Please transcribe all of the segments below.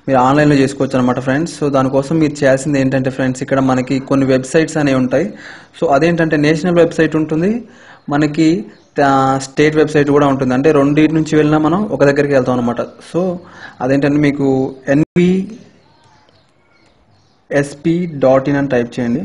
మీరు ఆన్లైన్లో చేసుకోవచ్చు అనమాట ఫ్రెండ్స్. సో దానికోసం మీరు చేయాల్సింది ఏంటంటే ఫ్రెండ్స్, ఇక్కడ మనకి కొన్ని వెబ్సైట్స్ అనేవి ఉంటాయి. సో అదేంటంటే నేషనల్ వెబ్సైట్ ఉంటుంది, మనకి స్టేట్ వెబ్సైట్ కూడా ఉంటుంది. అంటే రెండింటి నుంచి వెళ్ళినా మనం ఒక దగ్గరికి వెళ్తాం అనమాట. సో అదేంటంటే మీకు nvsp.in అని టైప్ చేయండి.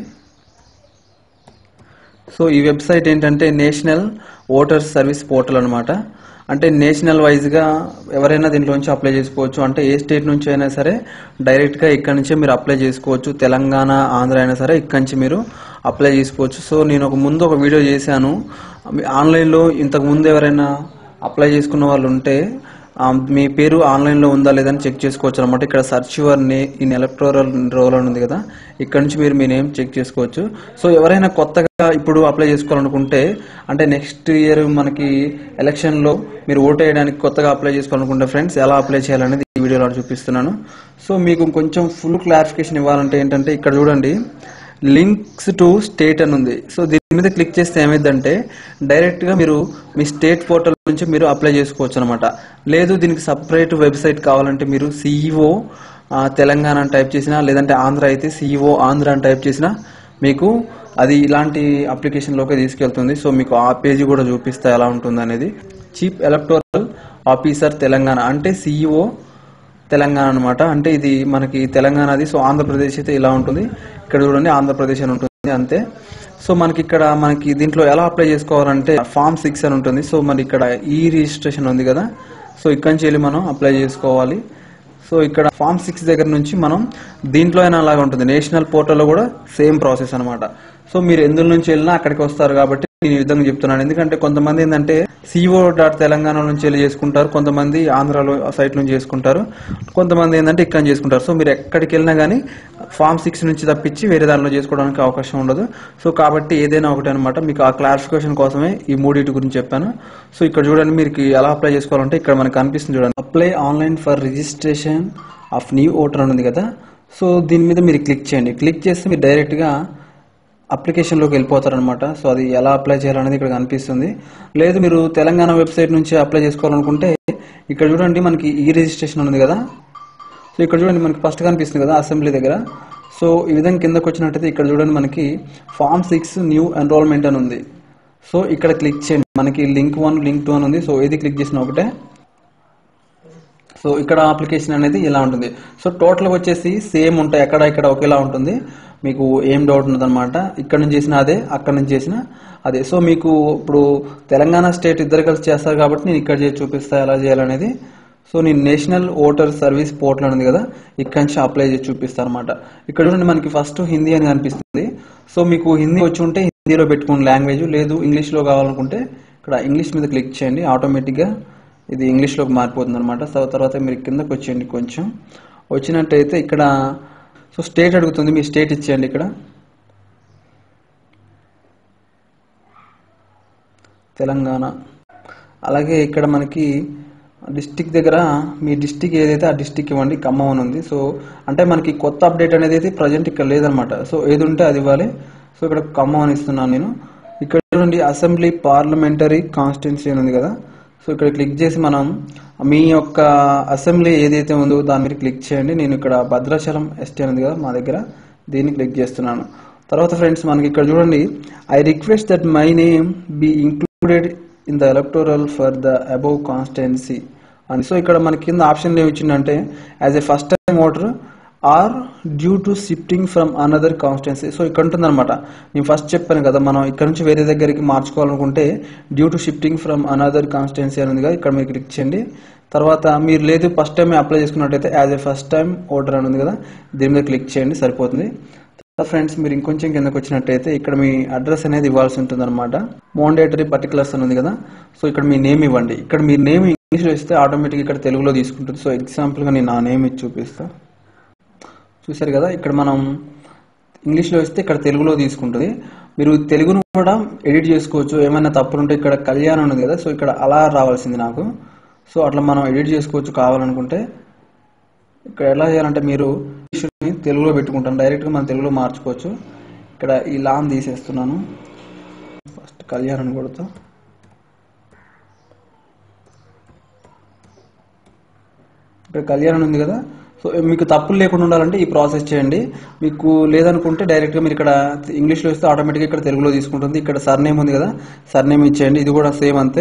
సో ఈ వెబ్సైట్ ఏంటంటే నేషనల్ ఓటర్స్ సర్వీస్ పోర్టల్ అనమాట. అంటే నేషనల్ వైజ్గా ఎవరైనా దీంట్లోంచి అప్లై చేసుకోవచ్చు. అంటే ఏ స్టేట్ నుంచి అయినా సరే డైరెక్ట్గా ఇక్కడ నుంచే మీరు అప్లై చేసుకోవచ్చు. తెలంగాణ, ఆంధ్ర అయినా సరే ఇక్కడ నుంచి మీరు అప్లై చేసుకోవచ్చు. సో నేను ముందు ఒక వీడియో చేశాను. ఆన్లైన్లో ఇంతకు ముందు ఎవరైనా అప్లై చేసుకున్న వాళ్ళు ఉంటే మీ పేరు ఆన్లైన్లో ఉందా లేదని చెక్ చేసుకోవచ్చు అనమాట. ఇక్కడ search your in electoral roll అని ఉంది కదా, ఇక్కడ నుంచి మీరు మీ నేమ్ చెక్ చేసుకోవచ్చు. సో ఎవరైనా కొత్తగా ఇప్పుడు అప్లై చేసుకోవాలనుకుంటే, అంటే నెక్స్ట్ ఇయర్ మనకి ఎలక్షన్లో మీరు ఓటు వేయడానికి కొత్తగా అప్లై చేసుకోవాలనుకుంటే ఫ్రెండ్స్ ఎలా అప్లై చేయాలనేది ఈ వీడియోలో చూపిస్తున్నాను. సో మీకు కొంచెం ఫుల్ క్లారిఫికేషన్ ఇవ్వాలంటే ఏంటంటే ఇక్కడ చూడండి, లింక్స్ టు స్టేట్ అని ఉంది. సో దీని మీద క్లిక్ చేస్తే ఏమైందంటే డైరెక్ట్గా మీరు మీ స్టేట్ పోర్టల్ నుంచి మీరు అప్లై చేసుకోవచ్చు అనమాట. లేదు దీనికి సపరేట్ వెబ్సైట్ కావాలంటే మీరు సిఇఓ తెలంగాణ అని టైప్ చేసినా, లేదంటే ఆంధ్ర అయితే సిఇఓ ఆంధ్ర అని టైప్ చేసినా మీకు అది ఇలాంటి అప్లికేషన్లోకి తీసుకెళ్తుంది. సో మీకు ఆ పేజీ కూడా చూపిస్తా ఎలా ఉంటుంది అనేది. చీఫ్ ఎలక్టోరల్ ఆఫీసర్ తెలంగాణ అంటే సిఇఓ తెలంగాణ అనమాట. అంటే ఇది మనకి తెలంగాణది. సో ఆంధ్రప్రదేశ్ అయితే ఇలా ఉంటుంది. ఇక్కడ చూడండి ఆంధ్రప్రదేశ్ అని ఉంటుంది అంతే. సో మనకి ఇక్కడ మనకి దీంట్లో ఎలా అప్లై చేసుకోవాలంటే ఫామ్ 6 అని ఉంటుంది. సో మరి ఇక్కడ ఈ రిజిస్ట్రేషన్ ఉంది కదా, సో ఇక్కడ నుంచి వెళ్ళి మనం అప్లై చేసుకోవాలి. సో ఇక్కడ ఫామ్ 6 దగ్గర నుంచి మనం దీంట్లో అయినా అలాగే ఉంటుంది. నేషనల్ పోర్టల్లో కూడా సేమ్ ప్రాసెస్ అనమాట. సో మీరు ఎందులో నుంచి వెళ్ళినా అక్కడికి వస్తారు కాబట్టి నేను ఈ విధంగా చెప్తున్నాను. ఎందుకంటే కొంతమంది ఏంటంటే co.తెలంగాణ నుంచి వెళ్ళి చేసుకుంటారు, కొంతమంది ఆంధ్రాలో సైట్ నుంచి చేసుకుంటారు, కొంతమంది ఏంటంటే ఇక్కడ చేసుకుంటారు. సో మీరు ఎక్కడికి వెళ్ళినా కానీ ఫామ్ 6 నుంచి తప్పించి వేరే దానిలో చేసుకోవడానికి అవకాశం ఉండదు. సో కాబట్టి ఏదైనా ఒకటి అనమాట. మీకు ఆ క్లారిఫికేషన్ కోసమే ఈ మూడింటి గురించి చెప్పాను. సో ఇక్కడ చూడండి మీరు ఎలా అప్లై చేసుకోవాలంటే ఇక్కడ మనకు కనిపిస్తుంది చూడండి, apply online for registration of new voter అని ఉంది కదా. సో దీని మీద మీరు క్లిక్ చేయండి. క్లిక్ చేస్తే మీరు డైరెక్ట్గా అప్లికేషన్లోకి వెళ్ళిపోతారనమాట. సో అది ఎలా అప్లై చేయాలనేది ఇక్కడ కనిపిస్తుంది. లేదు మీరు తెలంగాణ వెబ్సైట్ నుంచి అప్లై చేసుకోవాలనుకుంటే ఇక్కడ చూడండి మనకి ఈ రిజిస్ట్రేషన్ ఉంది కదా. సో ఇక్కడ చూడండి మనకి ఫస్ట్ కనిపిస్తుంది కదా అసెంబ్లీ దగ్గర. సో ఈ విధంగా కిందకు వచ్చినట్టయితే ఇక్కడ చూడండి మనకి ఫామ్ 6 న్యూ ఎన్రోల్మెంట్ అని ఉంది. సో ఇక్కడ క్లిక్ చేయండి. మనకి లింక్ 1 లింక్ 2 అని ఉంది. సో ఏది క్లిక్ చేసినా ఒకటే. సో ఇక్కడ అప్లికేషన్ అనేది ఇలా ఉంటుంది. సో టోటల్గా వచ్చేసి సేమ్ ఉంటాయి, అక్కడ ఇక్కడ ఒకేలా ఉంటుంది. మీకు ఏం డౌట్ ఉన్నదన్నమాట. ఇక్కడ నుంచి చేసిన అదే, అక్కడ నుంచి చేసిన అదే. సో మీకు ఇప్పుడు తెలంగాణ స్టేట్ ఇద్దరు కలిసి చేస్తారు కాబట్టి నేను ఇక్కడ చేసి చూపిస్తాను ఎలా చేయాలనేది. సో నేను నేషనల్ ఓటర్ సర్వీస్ పోర్టల్ ఉంది కదా, ఇక్కడ నుంచి అప్లై చేసి చూపిస్తాను అనమాట. ఇక్కడ చూడండి మనకి ఫస్ట్ హిందీ అని కనిపిస్తుంది. సో మీకు హిందీ వచ్చి ఉంటే హిందీలో పెట్టుకోండి లాంగ్వేజ్, లేదు ఇంగ్లీష్లో కావాలనుకుంటే ఇక్కడ ఇంగ్లీష్ మీద క్లిక్ చేయండి. ఆటోమేటిక్గా ఇది ఇంగ్లీష్లోకి మారిపోతుంది అనమాట. సో తర్వాత మీరు కిందకు వచ్చేయండి, కొంచెం వచ్చినట్టయితే ఇక్కడ సో స్టేట్ అడుగుతుంది, మీ స్టేట్ ఇచ్చేయండి. ఇక్కడ తెలంగాణ. అలాగే ఇక్కడ మనకి డిస్టిక్ దగ్గర మీ డిస్టిక్ ఏదైతే ఆ డిస్టిక్ ఇవ్వండి. ఖమ్మం అని ఉంది. సో అంటే మనకి కొత్త అప్డేట్ అనేది అయితే ప్రజెంట్ ఇక్కడ లేదనమాట. సో ఏది ఉంటే అది ఇవ్వాలి. సో ఇక్కడ ఖమ్మం అని ఇస్తున్నాను నేను. ఇక్కడ చూడండి అసెంబ్లీ పార్లమెంటరీ కాన్స్టిట్యున్సీ అని ఉంది కదా. సో ఇక్కడ క్లిక్ చేసి మనం మీ యొక్క అసెంబ్లీ ఏదైతే ఉందో దాని మీద క్లిక్ చేయండి. నేను ఇక్కడ భద్రాచలం ఎస్టీ ఉంది కదా మా దగ్గర, దీన్ని క్లిక్ చేస్తున్నాను. తర్వాత ఫ్రెండ్స్ మనకి ఇక్కడ చూడండి, I request that my name be included in the electoral for the above constituency అని. సో ఇక్కడ మనకి కింద ఆప్షన్ ఏమి ఇచ్చిందంటే as a first time voter or due to shifting from another constituency. So ఇక్కడ ఉంటుందన్నమాట. నేను ఫస్ట్ చెప్పాను కదా, మనం ఇక్కడ నుంచి వేరే దగ్గరికి మార్చుకోవాలనుకుంటే due to shifting from another constituency అని ఉంది కదా, ఇక్కడ మీరు క్లిక్ చేయండి. తర్వాత మీరు లేదు ఫస్ట్ టైం అప్లై చేసుకున్నట్టయితే as a first time voter అని ఉంది కదా, దీని మీద క్లిక్ చేయండి, సరిపోతుంది. ఫ్రెండ్స్ మీరు ఇంకొంచెం కిందకు వచ్చినట్టయితే ఇక్కడ మీ అడ్రస్ అనేది ఇవ్వాల్సి ఉంటుంది అనమాట. మాండేటరీ పర్టికులర్స్ అని ఉంది కదా. సో ఇక్కడ మీ నేమ్ ఇవ్వండి. ఇక్కడ మీ నేమ్ ఇంగ్లీష్లో ఇస్తే ఆటోమేటిక్ ఇక్కడ తెలుగులో తీసుకుంటుంది. సో ఎగ్జాంపుల్గా నేను నా నేమ్ ఇచ్చి చూపిస్తాను. చూసారు కదా, ఇక్కడ మనం ఇంగ్లీష్లో ఇస్తే ఇక్కడ తెలుగులో తీసుకుంటుంది. మీరు తెలుగును కూడా ఎడిట్ చేసుకోవచ్చు. ఏమైనా తప్పులు ఉంటే ఇక్కడ కళ్యాణ్ ఉన్నది కదా, సో ఇక్కడ అలా రావాల్సింది నాకు. సో అట్లా మనం ఎడిట్ చేసుకోవచ్చు కావాలనుకుంటే. ఇక్కడ ఎలా చేయాలంటే మీరు ఇంగ్లీష్ని తెలుగులో పెట్టుకుంటాను, డైరెక్ట్గా మనం తెలుగులో మార్చుకోవచ్చు. ఇక్కడ ఈ లాన్ తీసేస్తున్నాను, ఫస్ట్ కళ్యాణ్ అని కొడుతూ ఇక్కడ కళ్యాణ్ ఉంది కదా. సో మీకు తప్పులు లేకుండా ఉండాలంటే ఈ ప్రాసెస్ చేయండి. మీకు లేదనుకుంటే డైరెక్ట్గా మీరు ఇక్కడ ఇంగ్లీష్లో ఇస్తే ఆటోమేటిక్గా ఇక్కడ తెలుగులో తీసుకుంటుంది. ఇక్కడ సర్నేమ్ ఉంది కదా, సర్నేమ్ ఇచ్చేయండి. ఇది కూడా సేమ్ అంతే.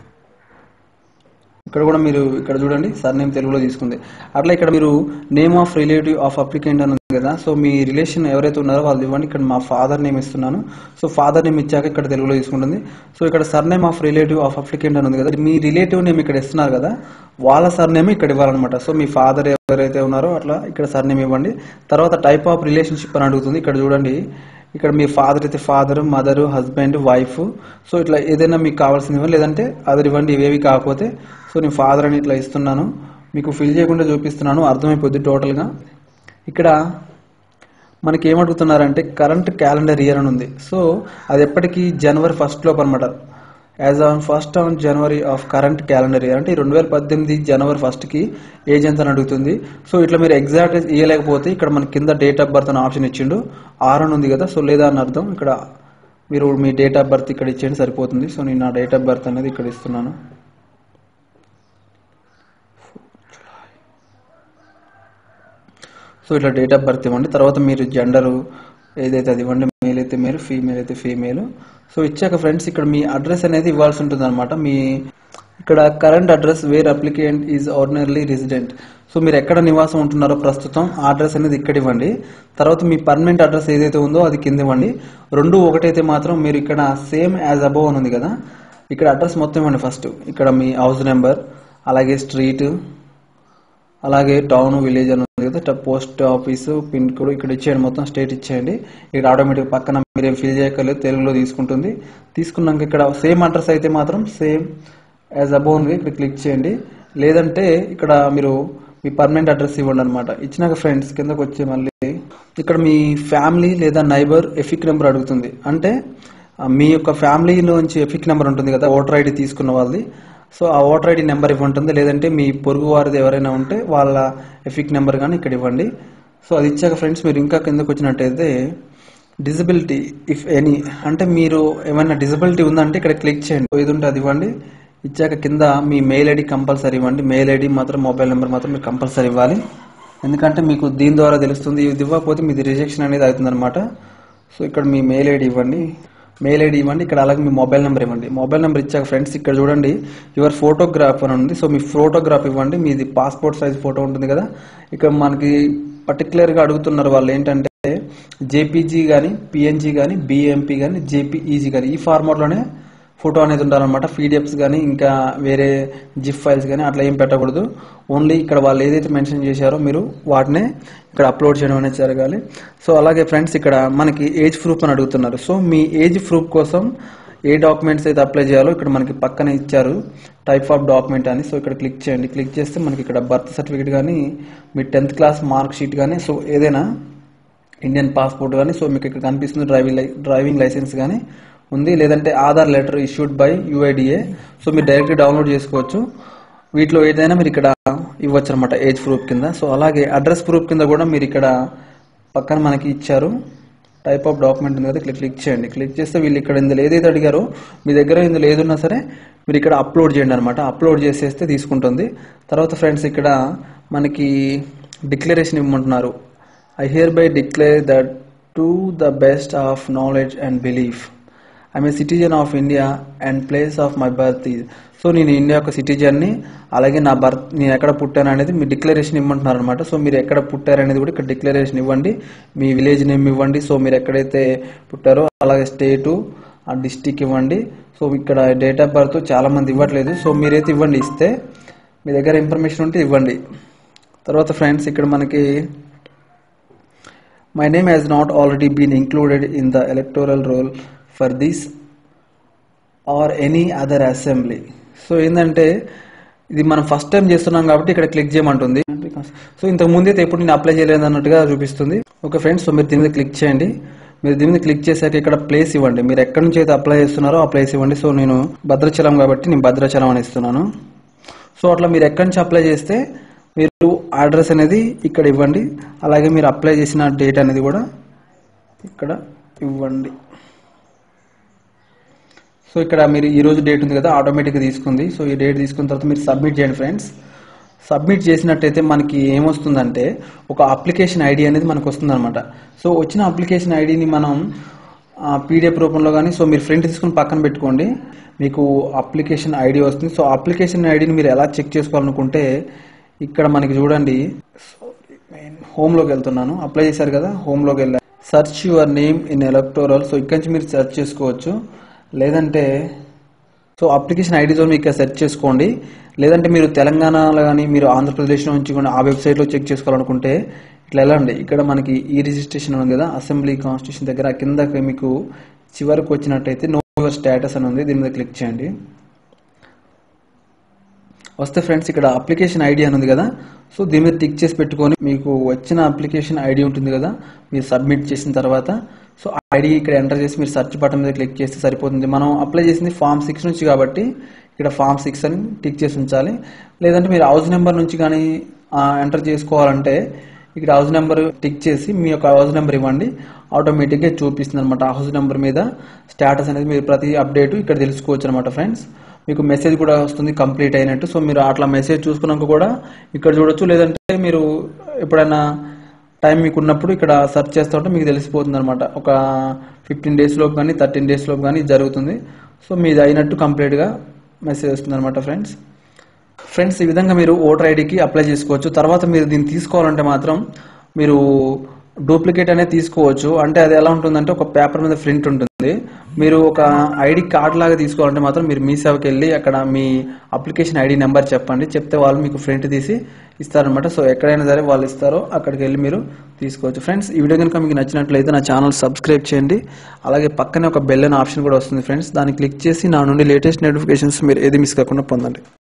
ఇక్కడ కూడా మీరు ఇక్కడ చూడండి సర్నేమ్ తెలుగులో తీసుకుంది. అట్లా ఇక్కడ మీరు name of relative of applicant అని ఉంది కదా, సో మీ రిలేషన్ ఎవరైతే ఉన్నారో వాళ్ళు ఇవ్వండి. ఇక్కడ మా ఫాదర్ నేమ్ ఇస్తున్నాను. సో ఫాదర్ నేమ్ ఇచ్చాక ఇక్కడ తెలుగులో తీసుకుంటుంది. సో ఇక్కడ surname of relative of applicant అని ఉంది కదా, మీ రిలేటివ్ నేమ్ ఇక్కడ ఇస్తున్నారు కదా, వాళ్ళ సర్నేమ్ ఇక్కడ ఇవ్వాలన్నమాట. సో మీ ఫాదర్ ఎవరైతే ఉన్నారో అట్లా ఇక్కడ సర్నేమ్ ఇవ్వండి. తర్వాత టైప్ ఆఫ్ రిలేషన్షిప్ అని అడుగుతుంది. ఇక్కడ చూడండి, ఇక్కడ మీ ఫాదర్ అయితే father, mother, husband, wife. So ఇట్లా ఏదైనా మీకు కావాల్సింది ఇవ్వండి, లేదంటే అది ఇవ్వండి. ఇవేవి కాకపోతే సో నేను ఫాదర్ అని ఇట్లా ఇస్తున్నాను. మీకు ఫిల్ చేయకుండా చూపిస్తున్నాను, అర్థమైపోద్ది టోటల్గా. ఇక్కడ మనకి ఏమడుగుతున్నారంటే కరెంట్ క్యాలెండర్ ఇయర్ అని ఉంది. సో అది ఎప్పటికీ జనవరి 1 లోపు అనమాట. As on 1st on January of current calendar year అంటే 2018 జనవరి 1కి ఏజ్ ఎంత అని అడుగుతుంది. సో ఇట్లా మీరు ఎగ్జాక్ట్ ఇవ్వలేకపోతే ఇక్కడ మన కింద డేట్ ఆఫ్ బర్త్ అని ఆప్షన్ ఇచ్చిండు. 6 అని ఉంది కదా, సో లేదా అని అర్థం. ఇక్కడ మీరు మీ డేట్ ఆఫ్ బర్త్ ఇక్కడ ఇచ్చేయండి సరిపోతుంది. సో నేను నా డేట్ ఆఫ్ బర్త్ అనేది ఇక్కడ ఇస్తున్నాను. సో ఇట్లా డేట్ ఆఫ్ బర్త్ ఇవ్వండి. తర్వాత మీరు జెండరు ఏదైతే అది ఇవ్వండి, మేల్ అయితే మేల్, ఫీమేల్ అయితే ఫీమేల్. సో ఇచ్చాక ఫ్రెండ్స్ ఇక్కడ మీ అడ్రస్ అనేది ఇవ్వాల్సి ఉంటుంది అనమాట. మీ ఇక్కడ current address where applicant is ordinary resident. So మీరు ఎక్కడ నివాసం ఉంటున్నారో ప్రస్తుతం ఆ అడ్రస్ అనేది ఇక్కడ ఇవ్వండి. తర్వాత మీ పర్మనెంట్ అడ్రస్ ఏదైతే ఉందో అది కింద ఇవ్వండి. రెండు ఒకటైతే మాత్రం మీరు ఇక్కడ సేమ్ యాజ్ అబోవ్ అని ఉంది కదా, ఇక్కడ అడ్రస్ మొత్తం ఇవ్వండి. ఫస్ట్ ఇక్కడ మీ హౌస్ నెంబర్, అలాగే స్ట్రీట్, అలాగే టౌన్, విలేజ్ అని ఉంది కదా, పోస్ట్ ఆఫీస్, పిన్ కోడ్ ఇక్కడ ఇచ్చేయండి. మొత్తం స్టేట్ ఇచ్చేయండి. ఇక్కడ ఆటోమేటిక్ పక్కన మీరేం ఫిల్ చేయక్కర్లేదు, తెలుగులో తీసుకుంటుంది. తీసుకున్నాక ఇక్కడ సేమ్ అడ్రస్ అయితే మాత్రం సేమ్ యాజ్ అబోవ్ ఇక్కడ క్లిక్ చేయండి. లేదంటే ఇక్కడ మీరు మీ పర్మనెంట్ అడ్రస్ ఇవ్వండి అనమాట. ఇచ్చినాక ఫ్రెండ్స్ కిందకు వచ్చి మళ్ళీ ఇక్కడ మీ ఫ్యామిలీ లేదా నైబర్ ఎఫిక్ నెంబర్ అడుగుతుంది. అంటే మీ యొక్క ఫ్యామిలీలోంచి ఎఫిక్ నెంబర్ ఉంటుంది కదా, ఓటర్ ఐడి తీసుకున్న వాళ్ళది. సో ఆ ఓటర్ ఐడి నెంబర్ ఇవ్వంటుంది. లేదంటే మీ పొరుగు వారిది ఎవరైనా ఉంటే వాళ్ళ ఎఫిక్ నెంబర్ కానీ ఇక్కడ ఇవ్వండి. సో అది ఇచ్చాక ఫ్రెండ్స్ మీరు ఇంకా కిందకు వచ్చినట్టయితే డిజబిలిటీ ఇఫ్ ఎనీ, అంటే మీరు ఏమైనా డిజబిలిటీ ఉందంటే ఇక్కడ క్లిక్ చేయండి. ఇది ఉంటే అది ఇవ్వండి. ఇచ్చాక కింద మీ మెయిల్ ఐడి కంపల్సరీ ఇవ్వండి. మెయిల్ ఐడి మాత్రం, మొబైల్ నెంబర్ మాత్రం మీరు కంపల్సరీ ఇవ్వాలి. ఎందుకంటే మీకు దీని ద్వారా తెలుస్తుంది. ఇది ఇవ్వకపోతే మీది రిజెక్షన్ అనేది అవుతుంది అనమాట. సో ఇక్కడ మీ మెయిల్ ఐడి ఇవ్వండి. మెయిల్ ఐడి ఇవ్వండి. ఇక్కడ అలాగే మీ మొబైల్ నెంబర్ ఇవ్వండి. మొబైల్ నెంబర్ ఇచ్చాక ఫ్రెండ్స్ ఇక్కడ చూడండి యువర్ ఫోటోగ్రాఫ్ అని ఉంది. సో మీ ఫోటోగ్రాఫ్ ఇవ్వండి. మీది పాస్పోర్ట్ సైజ్ ఫోటో ఉంటుంది కదా, ఇక్కడ మనకి పర్టికులర్గా అడుగుతున్నారు వాళ్ళు ఏంటంటే జేపీజీ కానీ, పిఎన్జీ కానీ, బిఎంపీ కానీ, జేపీఈజీ కానీ ఈ ఫార్మాట్లోనే ఫోటో అనేది ఉండాలన్నమాట. పీడిఎఫ్స్ కానీ ఇంకా వేరే జిప్ ఫైల్స్ కానీ అట్లా ఏం పెట్టకూడదు. ఓన్లీ ఇక్కడ వాళ్ళు ఏదైతే మెన్షన్ చేశారో మీరు వాటినే ఇక్కడ అప్లోడ్ చేయడం అనేది జరగాలి. సో అలాగే ఫ్రెండ్స్ ఇక్కడ మనకి ఏజ్ ప్రూఫ్ అని అడుగుతున్నారు. సో మీ ఏజ్ ప్రూఫ్ కోసం ఏ డాక్యుమెంట్స్ అయితే అప్లై చేయాలో ఇక్కడ మనకి పక్కన ఇచ్చారు, టైప్ ఆఫ్ డాక్యుమెంట్ అని. సో ఇక్కడ క్లిక్ చేయండి. క్లిక్ చేస్తే మనకి ఇక్కడ బర్త్ సర్టిఫికేట్ కానీ, మీ 10th క్లాస్ మార్క్ షీట్ కానీ, సో ఏదైనా ఇండియన్ పాస్పోర్ట్ కానీ, సో మీకు ఇక్కడ కనిపిస్తుంది డ్రైవింగ్ లైసెన్స్ కానీ ఉంది. లేదంటే Aadhaar letter issued by UIDA. So మీరు డైరెక్ట్గా డౌన్లోడ్ చేసుకోవచ్చు. వీటిలో ఏదైనా మీరు ఇక్కడ ఇవ్వచ్చు అనమాట ఏజ్ ప్రూఫ్ కింద. సో అలాగే అడ్రస్ ప్రూఫ్ కింద కూడా మీరు ఇక్కడ పక్కన మనకి ఇచ్చారు టైప్ ఆఫ్ డాక్యుమెంట్ ఉంది కదా, ఇక్కడ క్లిక్ చేయండి. క్లిక్ చేస్తే వీళ్ళు ఇక్కడ ఇందులో ఏదైతే అడిగారో మీ దగ్గర ఇందులో ఏదున్నా సరే మీరు ఇక్కడ అప్లోడ్ చేయండి అనమాట. అప్లోడ్ చేసేస్తే తీసుకుంటుంది. తర్వాత ఫ్రెండ్స్ ఇక్కడ మనకి డిక్లరేషన్ ఇవ్వమంటున్నారు. I hereby declare that to the best of knowledge and belief I'm a citizen of India and place of my birth is. So నేను ఇండియా యొక్క సిటిజన్ని, అలాగే నా బర్త్ నేను ఎక్కడ పుట్టాను అనేది మీ డిక్లరేషన్ ఇవ్వమంటున్నారు అనమాట. సో మీరు ఎక్కడ పుట్టారనేది కూడా ఇక్కడ డిక్లరేషన్ ఇవ్వండి. మీ విలేజ్ నేమ్ ఇవ్వండి. సో మీరు ఎక్కడైతే పుట్టారో అలాగే స్టేటు, ఆ డిస్టిక్ ఇవ్వండి. సో ఇక్కడ డేట్ ఆఫ్ బర్త్ చాలా మంది ఇవ్వట్లేదు. సో మీరైతే ఇవ్వండి. ఇస్తే మీ దగ్గర ఇన్ఫర్మేషన్ ఉంటే ఇవ్వండి. తర్వాత ఫ్రెండ్స్ ఇక్కడ మనకి my name has not already been included in the electoral roll for this or any other assembly. So ఏంటంటే ఇది మనం ఫస్ట్ టైం చేస్తున్నాం కాబట్టి ఇక్కడ క్లిక్ చేయమంటుంది. సో ఇంతకు ముందు అయితే ఎప్పుడు నేను అప్లై చేయలేదు అన్నట్టుగా చూపిస్తుంది. ఓకే ఫ్రెండ్స్, సో మీరు దీని మీద క్లిక్ చేయండి. మీరు దీని మీద క్లిక్ చేశాక ఇక్కడ ప్లేస్ ఇవ్వండి. మీరు ఎక్కడి నుంచి అయితే అప్లై చేస్తున్నారో ఆ ప్లేస్ ఇవ్వండి. సో నేను భద్రాచలం కాబట్టి నేను భద్రాచలం అని ఇస్తున్నాను. సో అట్లా మీరు ఎక్కడి నుంచి అప్లై చేస్తే మీరు అడ్రస్ అనేది ఇక్కడ ఇవ్వండి. అలాగే మీరు అప్లై చేసిన డేట్ అనేది కూడా ఇక్కడ ఇవ్వండి. సో ఇక్కడ మీరు ఈరోజు డేట్ ఉంది కదా, ఆటోమేటిక్గా తీసుకుంది. సో ఈ డేట్ తీసుకున్న తర్వాత మీరు సబ్మిట్ చేయండి ఫ్రెండ్స్. సబ్మిట్ చేసినట్టయితే మనకి ఏమొస్తుందంటే ఒక అప్లికేషన్ ఐడి అనేది మనకు వస్తుందన్నమాట. సో వచ్చిన అప్లికేషన్ ఐడిని మనం పీడిఎఫ్ రూపంలో కానీ, సో మీరు ప్రింట్ తీసుకుని పక్కన పెట్టుకోండి, మీకు అప్లికేషన్ ఐడి వస్తుంది. సో అప్లికేషన్ ఐడిని మీరు ఎలా చెక్ చేసుకోవాలనుకుంటే ఇక్కడ మనకి చూడండి, హోమ్లోకి వెళ్తున్నాను, అప్లై చేశారు కదా, హోమ్లోకి వెళ్ళారు, search your name in electoral. So ఇక్కడి నుంచి మీరు సెర్చ్ చేసుకోవచ్చు, లేదంటే సో అప్లికేషన్ ఐడితో మీకు ఇక్కడ సెర్చ్ చేసుకోండి. లేదంటే మీరు తెలంగాణలో కానీ మీరు ఆంధ్రప్రదేశ్లో నుంచి కూడా ఆ వెబ్సైట్లో చెక్ చేసుకోవాలనుకుంటే ఇట్లా వెళ్ళండి. ఇక్కడ మనకి ఈ రిజిస్ట్రేషన్ ఉంది కదా, అసెంబ్లీ కాన్స్టిట్యూషన్ దగ్గర కిందకి మీకు చివరికి వచ్చినట్టయితే నో యువర్ స్టేటస్ అని ఉంది, దీని మీద క్లిక్ చేయండి. వస్తే ఫ్రెండ్స్ ఇక్కడ అప్లికేషన్ ఐడి అని ఉంది కదా, సో దీని మీద టిక్ చేసి పెట్టుకొని మీకు వచ్చిన అప్లికేషన్ ఐడి ఉంటుంది కదా, మీరు సబ్మిట్ చేసిన తర్వాత సో ఐడి ఇక్కడ ఎంటర్ చేసి మీరు సెర్చ్ బటన్ మీద క్లిక్ చేస్తే సరిపోతుంది. మనం అప్లై చేసింది ఫామ్ 6 నుంచి కాబట్టి ఇక్కడ ఫామ్ 6 అని టిక్ చేసి ఉంచాలి. లేదంటే మీరు హౌస్ నెంబర్ నుంచి కానీ ఎంటర్ చేసుకోవాలంటే ఇక్కడ హౌస్ నెంబర్ టిక్ చేసి మీ యొక్క హౌస్ నెంబర్ ఇవ్వండి, ఆటోమేటిక్గా చూపిస్తుంది అనమాట. హౌస్ నెంబర్ మీద స్టేటస్ అనేది మీరు ప్రతి అప్డేట్ ఇక్కడ తెలుసుకోవచ్చు అనమాట ఫ్రెండ్స్. మీకు మెసేజ్ కూడా వస్తుంది కంప్లీట్ అయినట్టు. సో మీరు అట్లా మెసేజ్ చూసుకున్నాక కూడా ఇక్కడ చూడొచ్చు, లేదంటే మీరు ఎప్పుడైనా టైం మీకు ఉన్నప్పుడు ఇక్కడ సెర్చ్ చేస్తూ ఉంటే మీకు తెలిసిపోతుంది అనమాట. ఒక 15 days లోపు కానీ 13 days లోపు కానీ జరుగుతుంది. సో మీది అయినట్టు కంప్లీట్గా మెసేజ్ వస్తుంది అనమాట ఫ్రెండ్స్. ఈ విధంగా మీరు ఓటర్ ఐడికి అప్లై చేసుకోవచ్చు. తర్వాత మీరు దీన్ని తీసుకోవాలంటే మాత్రం మీరు డూప్లికేట్ అనేది తీసుకోవచ్చు. అంటే అది ఎలా ఉంటుందంటే ఒక పేపర్ మీద ప్రింట్ ఉంటుంది. మీరు ఒక ఐడి కార్డ్ లాగా తీసుకోవాలంటే మాత్రం మీరు మీ సేవకి వెళ్ళి అక్కడ మీ అప్లికేషన్ ఐడి నెంబర్ చెప్పండి, చెప్తే వాళ్ళు మీకు ప్రింట్ తీసి ఇస్తారనమాట. సో ఎక్కడైనా సరే వాళ్ళు ఇస్తారో అక్కడికి వెళ్ళి మీరు తీసుకోవచ్చు. ఫ్రెండ్స్ ఈ వీడియో కనుక మీకు నచ్చినట్లయితే నా ఛానల్ సబ్స్క్రైబ్ చేయండి. అలాగే పక్కనే ఒక బెల్ అనే ఆప్షన్ కూడా వస్తుంది ఫ్రెండ్స్, దాన్ని క్లిక్ చేసి నా నుండి లేటెస్ట్ నోటిఫికేషన్స్ మీరు ఏది మిస్ కాకుండా పొందండి.